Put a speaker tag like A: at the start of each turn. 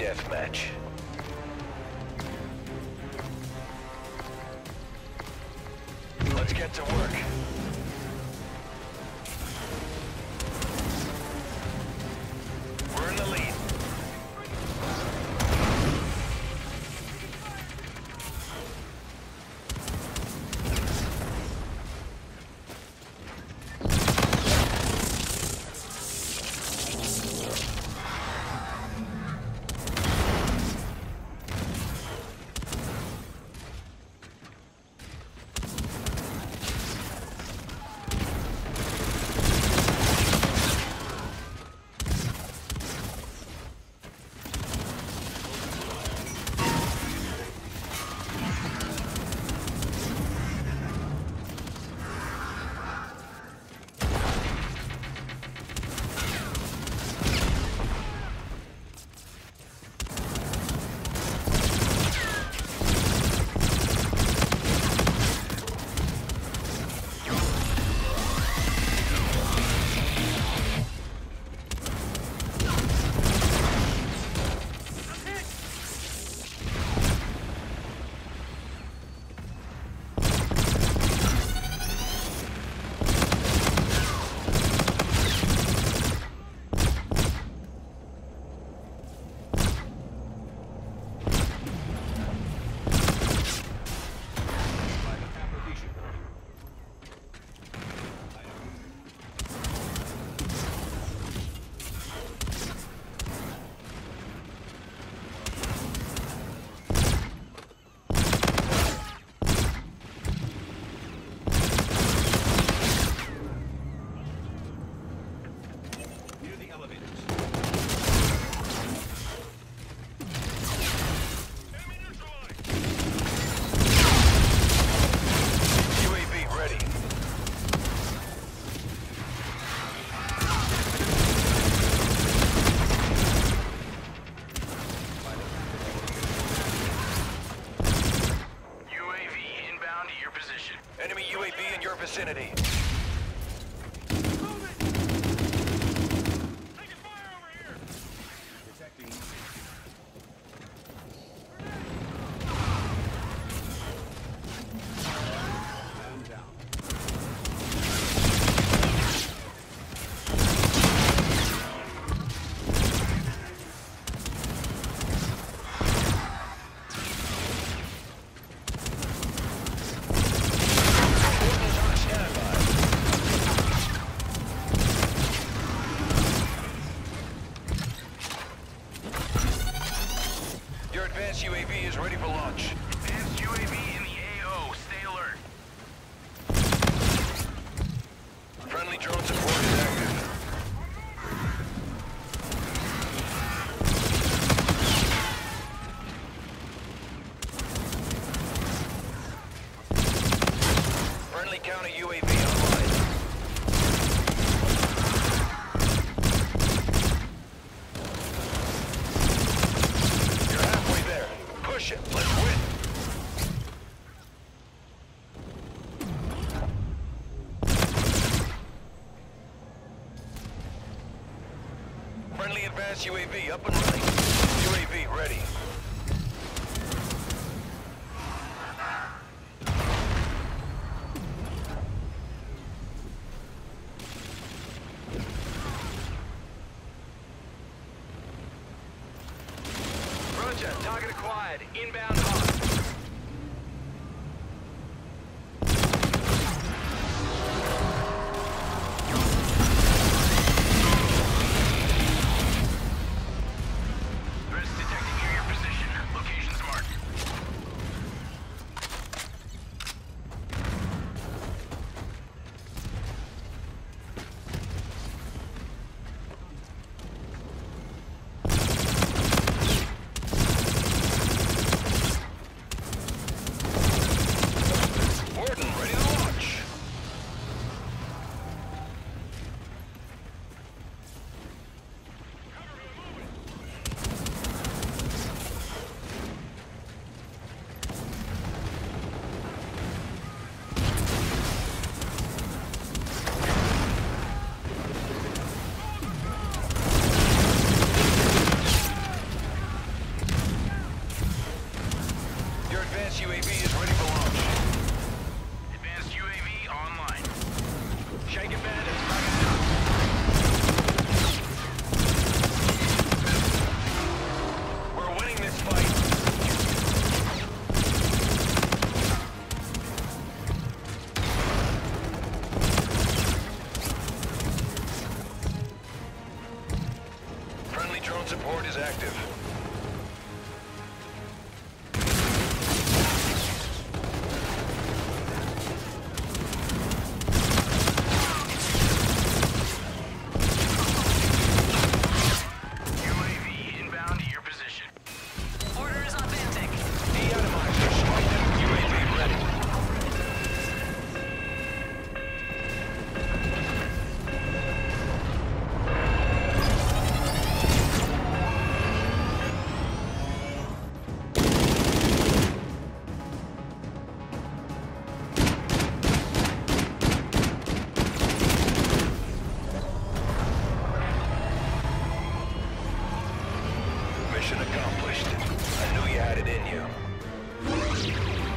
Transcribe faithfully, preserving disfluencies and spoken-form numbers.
A: deathmatch. Let's get to work. We're in the lead. Enemy U A V in your vicinity.
B: Taking fire over here! Detecting. Man down.
A: Your advanced U A V is ready for launch.
B: Advanced U A V in the A O. Stay alert.
A: Friendly drone support is active. Friendly counter U A V online. You're halfway there. Push it. Let's win. Friendly advanced U A V up and running. U A V ready.
B: Roger. Target acquired. Inbound hot. Threats detected near your position. Locations marked.
A: Your advanced U A V is ready for launch.
B: Advanced U A V online. Shaking bandits, target down.
A: We're winning this fight. Friendly drone support is active. Mission accomplished. I knew you had it in you.